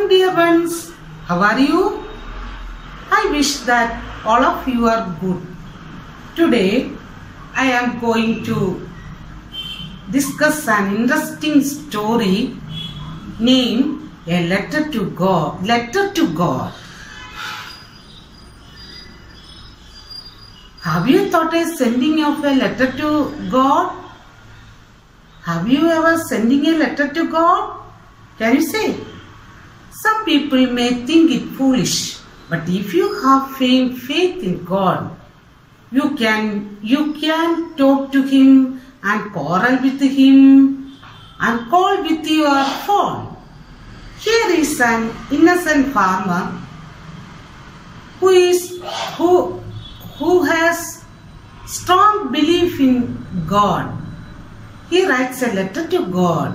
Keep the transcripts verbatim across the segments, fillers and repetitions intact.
Welcome dear ones. How are you? I wish that all of you are good. Today I am going to discuss an interesting story named A Letter to God. Letter to God. Have you thought of sending of a letter to God? Have you ever sending a letter to God? Can you say? Some people may think it foolish, but if you have faith in God, you can you can talk to Him and quarrel with Him and call with your phone. Here is an innocent farmer who is who who has strong belief in God. He writes a letter to God.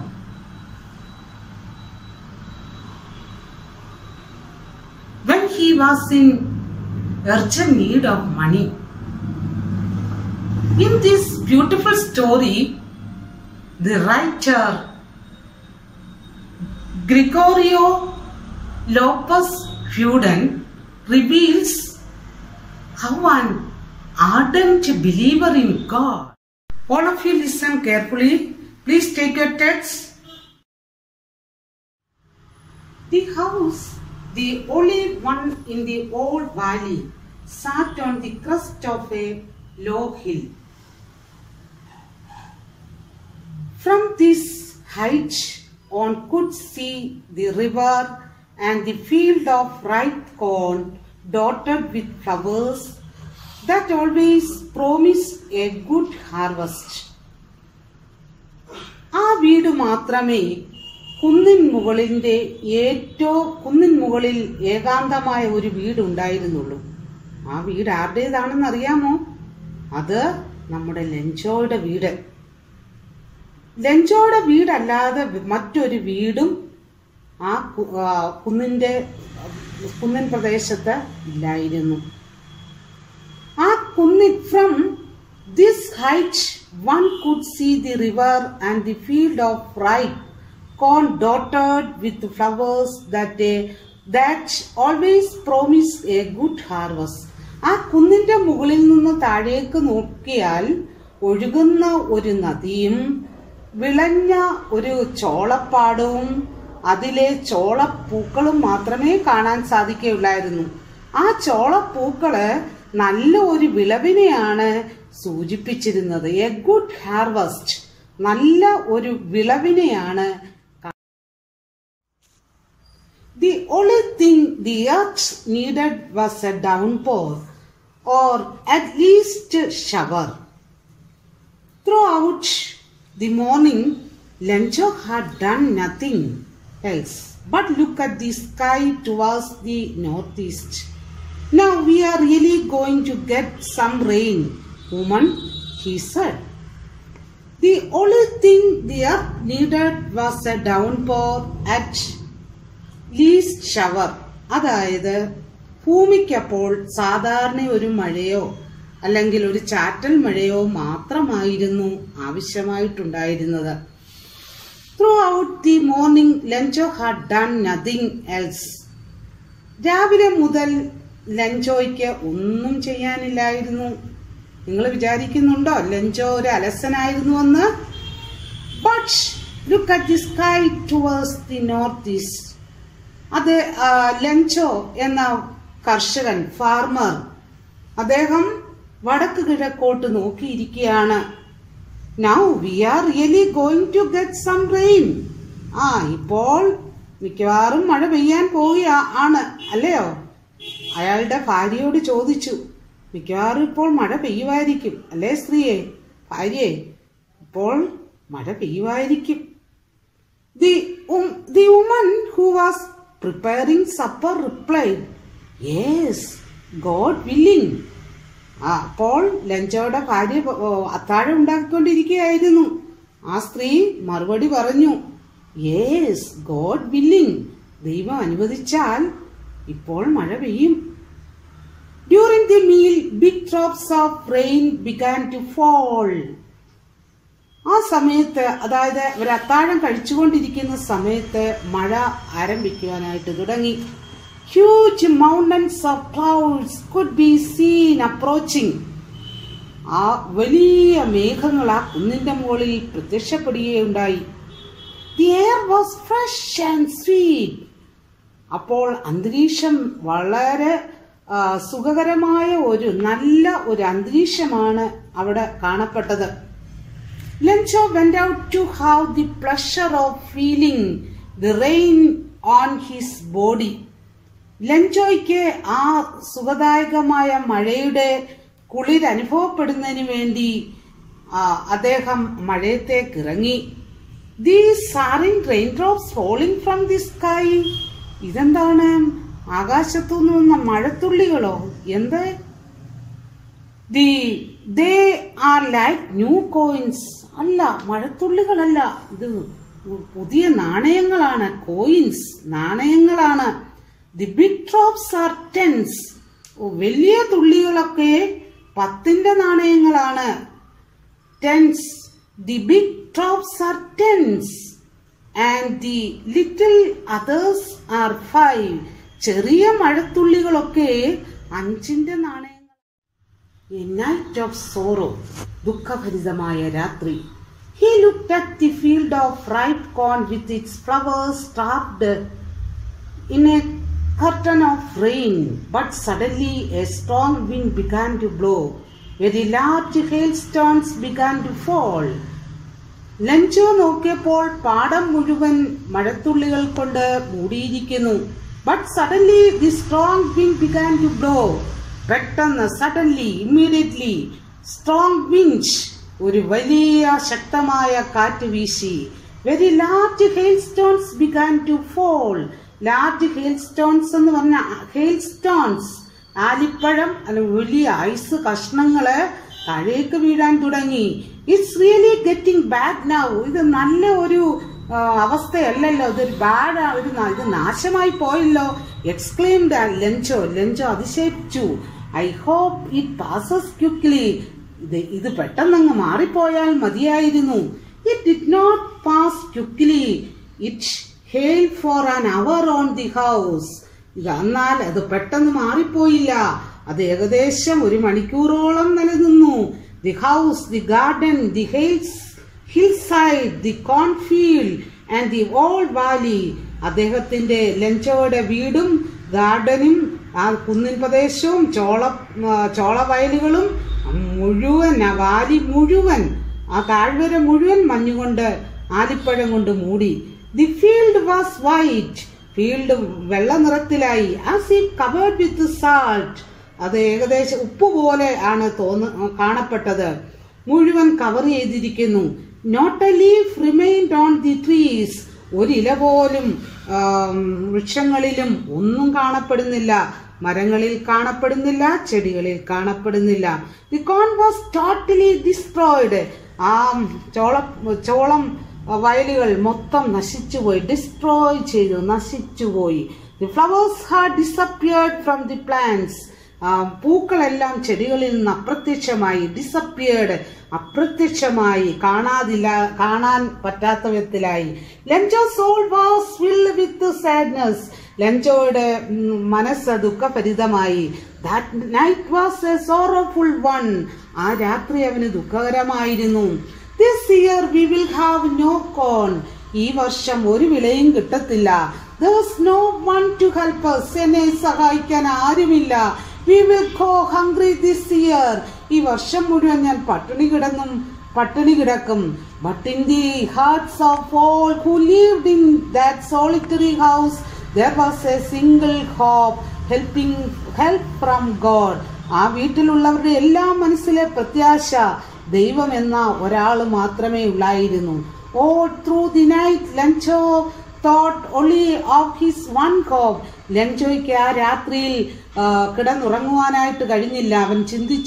When he was in urgent need of money. In this beautiful story, the writer Gregorio Lopez Fuden reveals how an ardent believer in God. All of you listen carefully. Please take your text. The house, the only one in the old valley, sat on the crest of a low hill. From this height, one could see the river and the field of ripe corn dotted with flowers that always promised a good harvest. ആ വീട് മാത്രമേ കുന്നിൻ മുകളിന്റെ ഏറ്റവും കുന്നിൻ മുകളിൽ ഏകാന്തമായ ഒരു വീടുണ്ടായിരുന്നുള്ളൂ. ആ വീട് ആരുടേതാണെന്ന് അറിയാമോ? അത് നമ്മുടെ ലെഞ്ചോയുടെ വീട്. ലെഞ്ചോയുടെ വീടല്ലാതെ മറ്റൊരു വീടും ആ കുന്നിന്റെ കുന്നിൻ പ്രദേശത്ത് ഇല്ലായിരുന്നു. ആ കുന്നിൻ from this height one could see the river and the field of ripe corn dotted with flowers that a, that always promised a good harvest. ആ കുന്നിന്റെ മുകളിൽ നിന്ന് താഴേക്ക് നോക്കിയാൽ ഒഴുകുന്ന ഒരു നദിയും വിളഞ്ഞ ഒരു ചോളപ്പാടവും അതിലെ ചോളപ്പൂക്കളും മാത്രമേ കാണാൻ സാധിക്കുകയുള്ളായിരുന്നു. ആ ചോളപ്പൂക്കള് നല്ല ഒരു വിളവിനെയാണ് സൂചിപ്പിച്ചിരുന്നത്. എ ഗുഡ് ഹാർവസ്റ്റ്, നല്ല ഒരു വിളവിനെയാണ്. The only thing the earth needed was a downpour, or at least a shower. Throughout the morning, Lencho had done nothing else but look at the sky towards the northeast. Now we are really going to get some rain, woman, he said. The only thing the earth needed was a downpour at least shower. അതായത് ഭൂമിക്കപ്പോൾ സാധാരണ ഒരു മഴയോ അല്ലെങ്കിൽ ഒരു ചാറ്റൽ മഴയോ മാത്രമായിരുന്നു ആവശ്യമായിട്ടുണ്ടായിരുന്നത്. Throughout the morning, Lencho had done nothing else. രാവിലെ മുതൽ ലെഞ്ചോയ്ക്ക് ഒന്നും ചെയ്യാനില്ലായിരുന്നു. നിങ്ങൾ വിചാരിക്കുന്നുണ്ടോ ലെഞ്ചോ ഒരു അലസനായിരുന്നുവെന്ന്? But look at the sky towards the northeast. അത് ലെഞ്ചോ എന്ന കർഷകൻ, ഫാർമർ, അദ്ദേഹം വടക്ക് കിഴക്കോട്ട് നോക്കിയിരിക്കുകയാണ്. Now we are really going to get some rain. ആ ഇപ്പോൾ മിക്കവാറും മഴ പെയ്യാൻ പോവുകയാണ് അല്ലയോ? അയാളുടെ ഭാര്യയോട് ചോദിച്ചു. മിക്കവാറും ഇപ്പോൾ മഴ പെയ്യുമായിരിക്കും അല്ലേ സ്ത്രീയെ? ഭാര്യയെ, ഇപ്പോൾ മഴ പെയ്യുമായിരിക്കും. The um, the woman who was preparing supper replied, yes, God willing. അപ്പോൾ ലഞ്ചോയുടെ ഭാര്യ അത്താഴം ഉണ്ടാക്കിക്കൊണ്ടിരിക്കുകയായിരുന്നു. ആ സ്ത്രീ മറുപടി പറഞ്ഞു, yes, God willing. ദൈവം അനുവദിച്ചാൽ ഇപ്പോൾ മഴ പെയ്യും. During the meal, big drops of rain began to fall. ആ സമയത്ത്, അതായത് ഒരു അത്താഴം കഴിച്ചുകൊണ്ടിരിക്കുന്ന സമയത്ത് മഴ ആരംഭിക്കുവാനായിട്ട് തുടങ്ങി. Huge mountains of clouds could be seen approaching. ആ വലിയ മേഘങ്ങൾ ആ കുന്നിന്റെ മുകളിൽ പ്രത്യക്ഷപ്പെടുകയുണ്ടായി. The air was fresh and sweet. അപ്പോൾ അന്തരീക്ഷം വളരെ സുഖകരമായ ഒരു നല്ല ഒരു അന്തരീക്ഷമാണ് അവിടെ കാണപ്പെട്ടത്. Lencho went out to have the pleasure of feeling the rain on his body. ലെൻചോയ്ക്ക് ആ സുഖദായകമായ മഴയുടെ കുളിർ അനുഭവപ്പെടുന്നതിന് വേണ്ടി അദ്ദേഹം മഴയത്തേക്ക് ഇറങ്ങി. These soaring rain drops falling from the sky. ഇതെന്താണ്? ആകാശത്തുനിന്ന് വന്ന മഴത്തുള്ളികളോ? എന്ത്? The they are like new coins. അല്ല, മഴത്തുള്ളികളല്ല, ഇത് പുതിയ നാണയങ്ങളാണ്. കോയിൻസ്, നാണയങ്ങളാണ്. The big drops are tens. വലിയ തുള്ളികളൊക്കെ പത്തിന്റെ നാണയങ്ങളാണ്. Tens. The big drops are tens and the little others are five. ചെറിയ മഴത്തുള്ളികളൊക്കെ അഞ്ചിന്റെ നാണയങ്ങൾ. എ നൈറ്റ് ഓഫ് സോറോ, ദുഃഖഭരിതമായ രാത്രി. He looked at the field of ripe corn with its flowers starred in a curtain of rain, but suddenly a strong wind began to blow. Very large hailstones began to fall. Lencho നോക്കിയപ്പോൾ പാടം മുഴുവൻ മഴത്തുള്ളികൾ കൊണ്ട് മൂടിയിരിക്കുന്നു. But suddenly the strong wind began to blow. പെട്ടെന്ന്, suddenly, immediately, strong wind, ഒരു വലിയ ശക്തമായ കാറ്റ് വീശി. Very large hailstones began to fall. Large hail stones എന്ന് പറഞ്ഞ ഹെയിൽ സ്റ്റോൺസ്, ആലിപ്പഴം അല്ലെങ്കിൽ വലിയ ഐസ് കഷ്ണങ്ങള് താഴേക്ക് വീഴാൻ തുടങ്ങി. It's really getting bad now. ഇത് നല്ല ഒരു അവസ്ഥയല്ലല്ലോ, ഇതൊരു ബാഡ്, ഒരു ഇത് നാശമായി പോയല്ലോ. Exclaimed Lencho. ലെൻചോ അതിശയിച്ചു. I hope it passes quickly. ഇത് ഇത് പെട്ടെന്നങ്ങ് മാറിപ്പോയാൽ മതിയായിരുന്നു. It did not pass quickly. It hail for an hour on the house. ഇത് എന്നാൽ അത് പെട്ടെന്ന് മാറിപ്പോയില്ല. അത് ഏകദേശം ഒരു മണിക്കൂറോളം നിലനിന്നു. The house, the garden, the hills hillside, the cornfield and the old valley. അദ്ദേഹത്തിന്റെ ലെൻചോയുടെ വീടും ഗാർഡനും ആ കുന്നിൻ പ്രദേശവും ചോള ചോളവയലുകളും മുഴുവൻ, ആ വാലി മുഴുവൻ, ആ താഴ്വര മുഴുവൻ മഞ്ഞുകൊണ്ട്, ആലിപ്പഴം കൊണ്ട് മൂടി. The field was white. Field വെള്ള നിറത്തിലായി. As if covered with salt. അത് ഏകദേശം ഉപ്പ് പോലെ ആണ് തോന്നു കാണപ്പെട്ടത്. മുഴുവൻ കവർ ചെയ്തിരിക്കുന്നു. Not a leaf remained on the trees. ഒരില പോലും വൃക്ഷങ്ങളിലും ഒന്നും കാണപ്പെടുന്നില്ല. മരങ്ങളിൽ കാണപ്പെടുന്നില്ല, ചെടികളിൽ കാണപ്പെടുന്നില്ല. The corn was totally destroyed. ആ ചോള ചോളം വയലുകൾ മൊത്തം നശിച്ചുപോയി. ഡിസ്ട്രോയ് ചെയ്തു, നശിച്ചുപോയി. The flowers had disappeared from the plants. പൂക്കളെല്ലാം ചെടികളിൽ നിന്ന് അപ്രത്യക്ഷമായി. ഡിസപ്പിയർഡ്, അപ്രത്യക്ഷമായി, കാണാതില്ല, കാണാൻ പറ്റാത്ത വിധത്തിലായി. Lencho's soul was filled with sadness. ലെൻചോയുടെ മനസ്സ് ദുഃഖഭരിതമായി. That night was a sorrowful one. ആ രാത്രി അവന് ദുഃഖകരമായിരുന്നു. This year we will have no corn. ഈ വർഷം ഒരു വിളയും കിട്ടത്തില്ല. There was no one to help us. എന്നെ സഹായിക്കാൻ ആരുമില്ല. We will go hungry this year. ഈ വർഷം മുഴുവൻ ഞാൻ പട്ടിണി കിടന്നും പട്ടിണി കിടക്കും. But in the hearts of all who lived in that solitary house there was a single hope, helping help from God. ആ വീട്ടിലുള്ളവരുടെ എല്ലാ മനസ്സിലെ പ്രത്യാശ ദൈവം എന്ന ഒരാൾ മാത്രമേ ഉള്ളായിരുന്നു. All through the night Lencho thought only of his one hope. ലെൻചോയ്ക്ക് ആ രാത്രിയിൽ കിടന്നുറങ്ങുവാനായിട്ട് കഴിഞ്ഞില്ല. അവൻ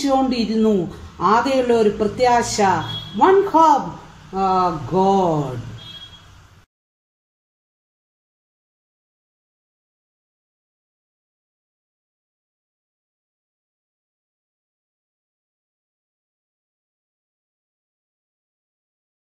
ചിന്തിച്ചുകൊണ്ടിരുന്നു ആകെയുള്ള ഒരു പ്രത്യാശ, one hope, God.